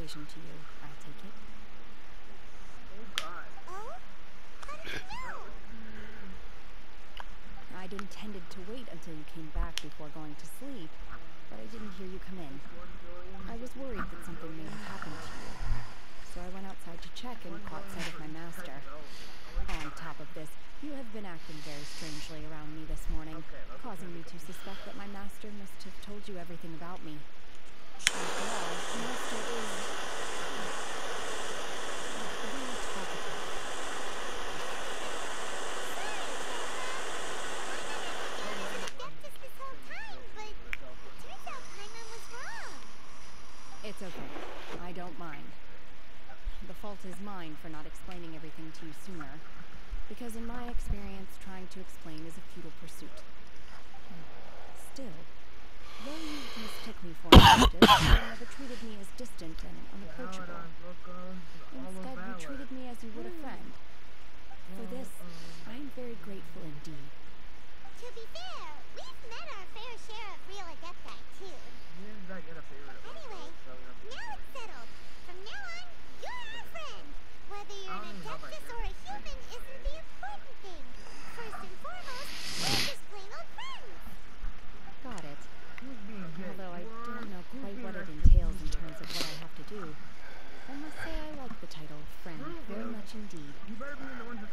invitation to you, I take it. Oh God. Oh? How did you know? I'd intended to wait until you came back before going to sleep, but I didn't hear you come in. I was worried that something may have happened to you, so I went outside to check and caught sight of my master. On top of this, you have been acting very strangely around me this morning, causing me to suspect that my master must have told you everything about me. After all, master is very talkative. It's okay. I don't mind. The fault is mine for not explaining everything to you sooner, because in my experience, trying to explain is a futile pursuit. Still, though you mistook me for an hostess, you never treated me as distant and unapproachable. Instead, you treated me as you would a friend. For this, I am very grateful indeed. To be fair, we've met our fair share of real adepti too. Anyway, now it's settled. From now on, you're our friend. Whether you're an adeptus or a human isn't the important thing. First and foremost, we're just plain old friends. Got it. Although I don't know quite what it entails in terms of what I have to do. I must say I like the title friend very much indeed. Now that we're all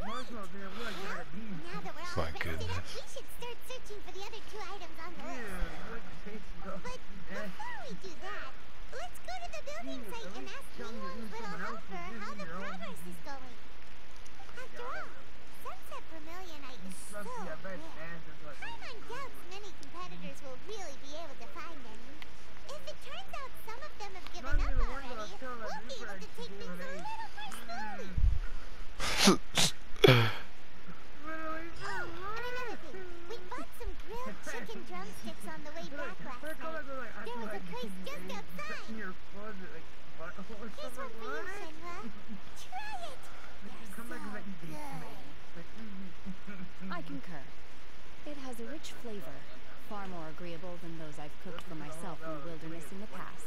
My rested up, goodness. we should start searching for the other 2 items on the list. But before we do that, let's go to the building site and ask Ningguang's little helper how the progress is going. After all, Sunset Vermilionite is so rare. Paimon doubts many competitors will really be able to find any. If it turns out some of them have given up already, we'll be able to take things a little more slowly. And another thing, we bought some grilled chicken drumsticks on the way back last night. There was a place just outside. Here's one for you, Shenhua. Try it. They're so good. I concur. It has a rich flavor, far more agreeable than those I've cooked for myself in the wilderness in the past.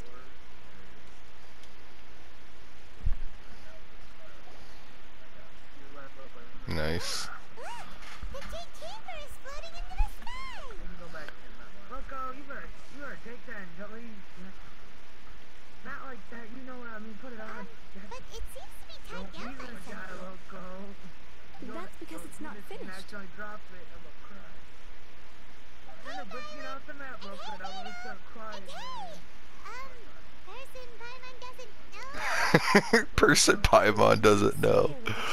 Nice. Look! The Jade Chamber is floating into the sky! Loco, you better take that and don't leave. Not like that, you know what I mean, put it on. But it seems to be tied down by something. Loco. That's because it's not finished. Actually drop it, I'm gonna cry. Hey But get guys! off the map, And Loco, hey I wanna start crying. Person Paimon doesn't know. Person Paimon doesn't know.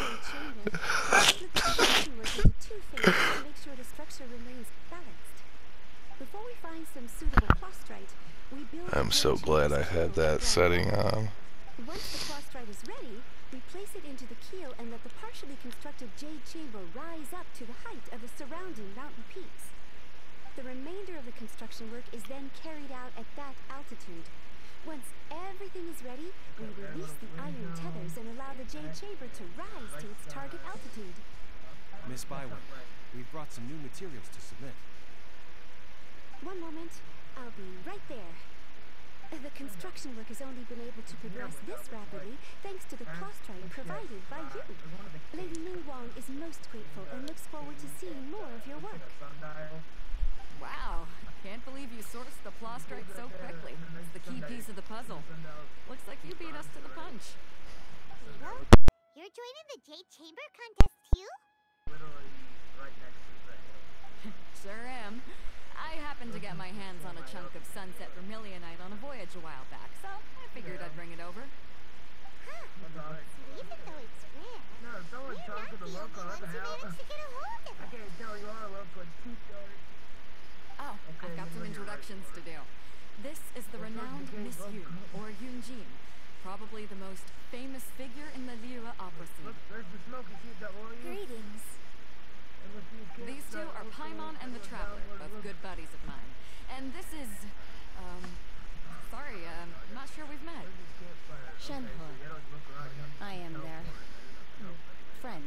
I'm so glad I had that setting on. Once the prostrate is ready, we place it into the keel and let the partially constructed jade chamber rise up to the height of the surrounding mountain peaks. The remainder of the construction work is then carried out at that altitude. Once everything is ready, we release the iron tethers and allow the jade chamber to rise to its target altitude. Miss Byway, we've brought some new materials to submit. One moment, I'll be right there. The construction work has only been able to progress this rapidly thanks to the prostrate provided by you. Lady Ningguang is most grateful and looks forward to seeing more of your work. Wow, can't believe you sourced the prostrate so quickly. It's the key piece of the puzzle. Looks like you beat us to the punch. Vito, you're joining the Jade Chamber contest too? Literally right next to the hill. Sure am. I happened to get my hands on a chunk of Sunset Vermilionite on a voyage a while back, so I figured I'd bring it over. Huh. So even though it's rare, No, someone we're talk not to the the only loco, what ones the who hell? managed to get a hold of I it. can't tell you are a loco, it's too short. Oh, I've got some introductions to do. This is the renowned Miss Yoon, or Yoonjin, probably the most famous figure in the Lyra opera scene. Look, there's the smoky kid that will you. Greetings. These two are Paimon and the Traveler, both good buddies of mine. And this is, sorry, not sure we've met. Shenhua. I am there. Friend.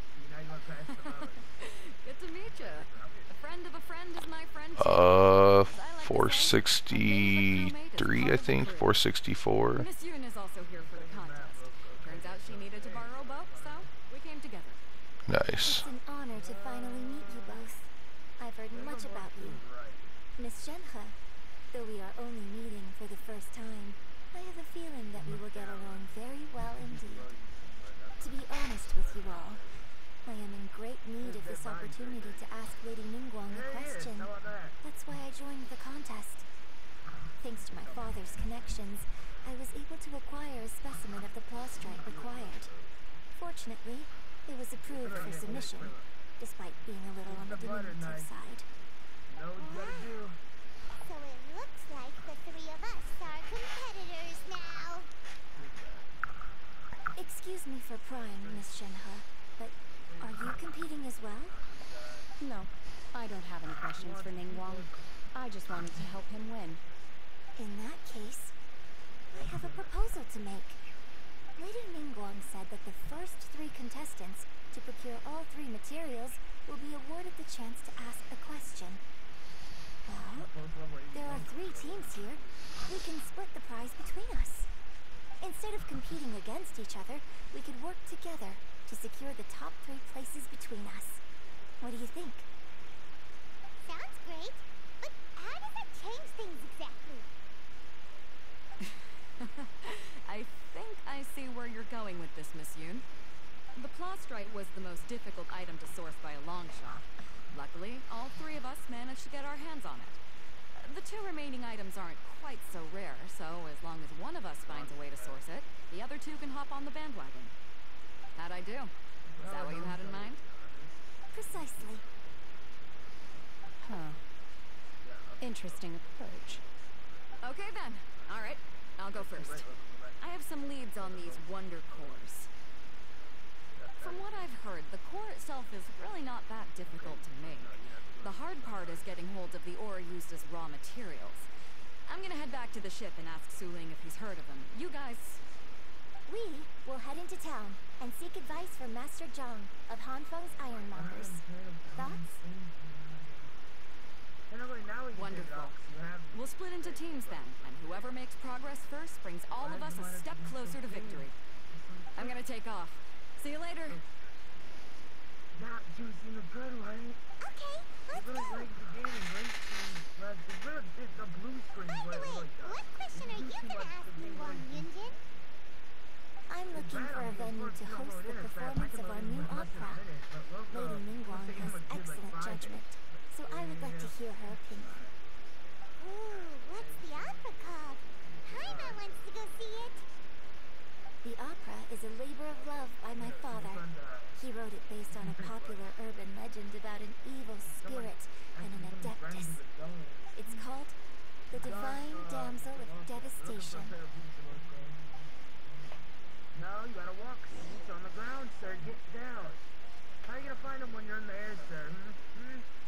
Good to meet you. A friend of a friend is my friend too. 463, I think, 464. Miss Yoon is also here Nice. It's an honor to finally meet you both. I've heard much about you. Miss Shenhe, though we are only meeting for the first time, I have a feeling that we will get along very well indeed. To be honest with you all, I am in great need of this opportunity to ask Lady Ningguang a question. That's why I joined the contest. Thanks to my father's connections, I was able to acquire a specimen of the plaustrite required. Fortunately, it was approved for submission, despite being a little on the diminutive side. So it looks like the three of us are competitors now. Excuse me for prying, Miss Shenhe, but are you competing as well? No, I don't have any questions for Ningguang. I just wanted to help him win. In that case, I have a proposal to make. Lady Ningguang said that the first 3 contestants to procure all 3 materials will be awarded the chance to ask a question. Well, there are 3 teams here. We can split the prize between us. Instead of competing against each other, we could work together to secure the top 3 places between us. What do you think? Sounds great, but how does that change things exactly? I think I see where you're going with this, Miss Yoon. The plaustrite was the most difficult item to source by a long shot. Luckily, all 3 of us managed to get our hands on it. The 2 remaining items aren't quite so rare, so as long as one of us finds a way to source it, the other 2 can hop on the bandwagon. How'd I do? Is that what you had in mind? Precisely. Huh. Interesting approach. Okay then. Alright, I'll go first. I have some leads on these wonder cores. From what I've heard, the core itself is really not that difficult to make. The hard part is getting hold of the ore used as raw materials. I'm gonna head back to the ship and ask Su Ling if he's heard of them. You guys... We will head into town and seek advice from Master Zhang of Hanfeng's Ironmongers. Thoughts? Wonderful. We'll split into teams then, and whoever makes progress first brings all of us a step closer to victory. I'm gonna take off. See you later. Okay, let's go. By the way, what question are you gonna ask Ningguang, Yunjin? I'm looking for a venue to host the performance of our new opera. Lady Ningguang has excellent judgment, so I would like to hear her opinion. Ooh, what's the opera called? Jaime wants to go see it. The opera is a labor of love by my father. He wrote it based on a popular urban legend about an evil spirit and an adeptus. It's called The Divine Damsel of Devastation. No, you gotta walk. Boots on the ground, sir. Get down. How are you gonna find them when you're in the air, sir?